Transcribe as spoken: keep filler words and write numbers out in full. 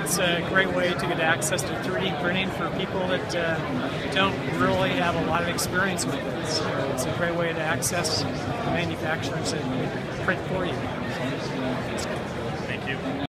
it's a great way to get access to three D printing for people that uh, don't really have a lot of experience with it. So it's a great way to access manufacturers that print for you. Thank you.